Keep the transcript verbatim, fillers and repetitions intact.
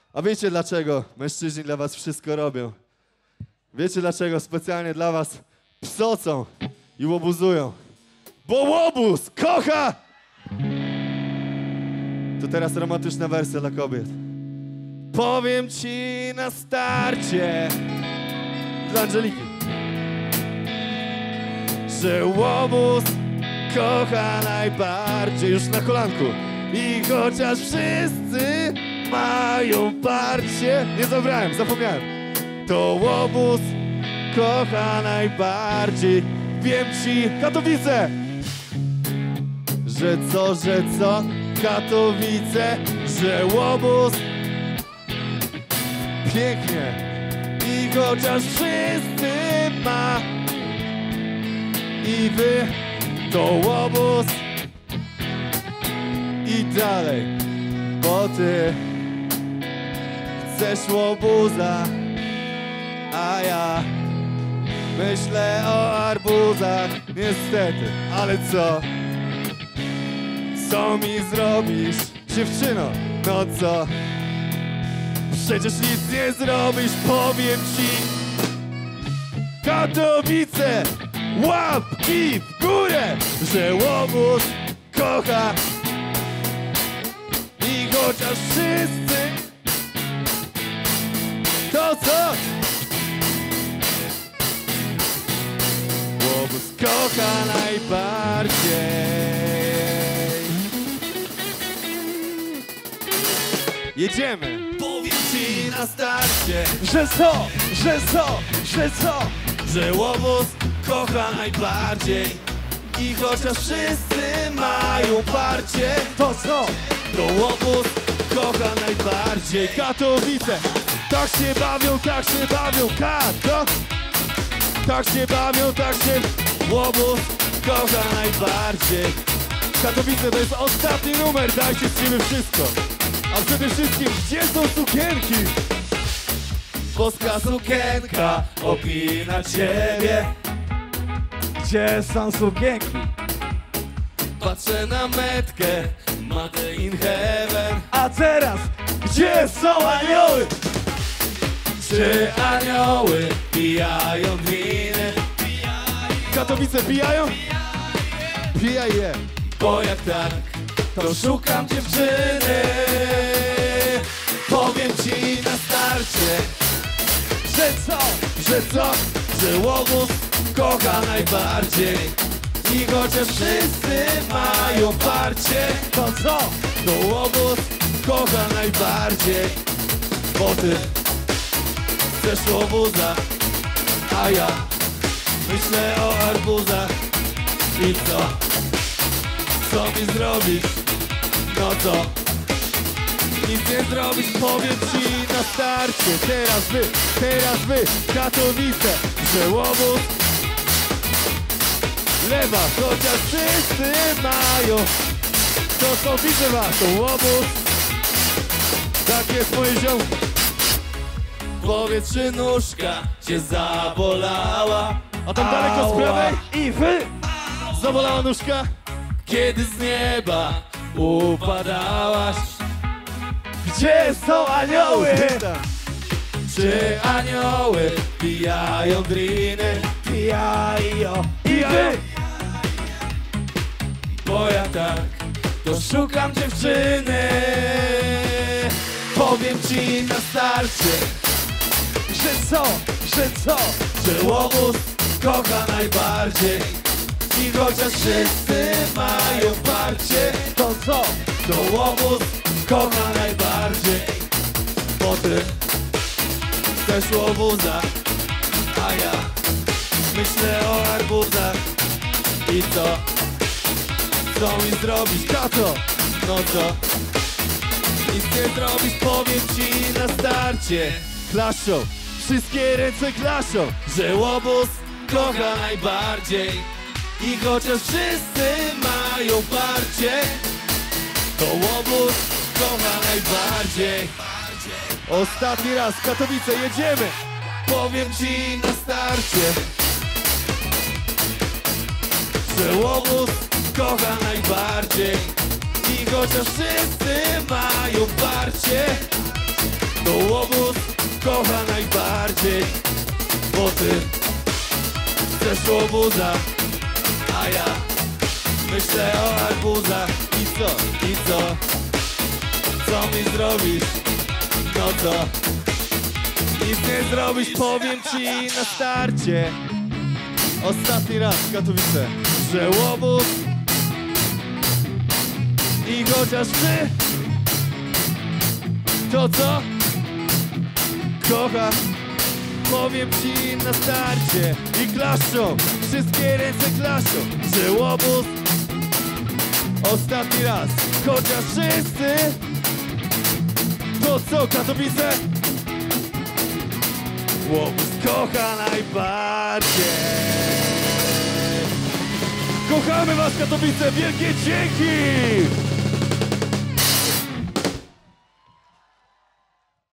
A wiecie dlaczego mężczyźni dla was wszystko robią? Wiecie dlaczego specjalnie dla was psocą i łobuzują? Bo łobuz kocha! To teraz romantyczna wersja dla kobiet. Powiem ci na starcie dla Angeliki, że łobuz kocha najbardziej. Już na kolanku. I chociaż wszyscy mają parcie, nie zabrałem, zapomniałem, to łobuz kocha najbardziej. Wiem ci, Katowice, że co, że co, Katowice, że łobuz pięknie. I chociaż wszyscy ma i wy, to łobuz. I dalej, bo ty chcesz łobuza, a ja myślę o arbuzach. Niestety, ale co? Co mi zrobisz, dziewczyno? No co? Przecież nic nie zrobisz, powiem ci. Katowice, łapki w górę, że łobuz kocha. I chociaż wszyscy, to co? Łobuz kocha najbardziej. Jedziemy. Powiem ci na starcie, że co, że co, że co, że łobuz kocha najbardziej. I chociaż wszyscy mają parcie, to co? To łobuz kocha najbardziej. Katowice, tak się bawią, tak się bawią, Kato. Tak się bawią, tak się łobuz kocha najbardziej. Katowice to jest ostatni numer, dajcie z siebie wszystko. A przede wszystkim, gdzie są sukienki? Boska sukienka opina ciebie. Gdzie są sukienki? Patrzę na metkę, Made in Heaven. A teraz, gdzie są anioły? Czy anioły pijają winy? Katowice pijają? Pijaj je. Bo jak tak, to szukam dziewczyny. Powiem ci na starcie, że co, że co, że łobuz kocha najbardziej. I chociaż wszyscy mają parcie, To co? to łobuz kocha najbardziej. Bo ty chcesz łobuza, a ja myślę o arbuzach. I co? Co mi zrobisz? No co? Nic nie zrobisz, powiem ci na starcie. Teraz wy, teraz wy, Katowice, że łobuz lewa, chociaż wszyscy mają. To co widzę was, to łobuz. Tak jest, moje ziom. Powiedz, czy nóżka cię zabolała? A tam daleko z prawej? I wy? Zabolała nóżka? Kiedy z nieba upadałaś? Gdzie są anioły? Czy anioły pijają driny? Pijają. I wy? Bo ja tak, to szukam dziewczyny. Powiem ci na starcie, Że co? Że co? że łobuz kocha najbardziej. I chociaż wszyscy mają parcie, To co? to łobuz kocha najbardziej. Bo ty chcesz łobuza, a ja myślę o arbuzach. I co? Co mi zrobisz, Kato? No co? Nic nie zrobisz, powiem ci na starcie. Klaszą, wszystkie ręce klaszą, że łobuz kocha najbardziej. I chociaż wszyscy mają parcie, to łobuz kocha najbardziej. Ostatni raz, Katowice, jedziemy. Powiem ci na starcie, że łobuz kocha najbardziej. I chociaż wszyscy mają parcie, kocha najbardziej, bo ty chcesz łobuza, a ja myślę o arbuzach. I co, i co, co mi zrobisz? No co, nic nie zrobisz, powiem ci na starcie. Ostatni raz Katowice, że łobuz. I chociaż ty to co kocha, powiem ci na starcie. I klaszczą, wszystkie ręce klaszczą, że łobuz. Ostatni raz, chociaż wszyscy to co Katowice, łobuz kocha najbardziej. Kochamy was Katowice, wielkie dzięki!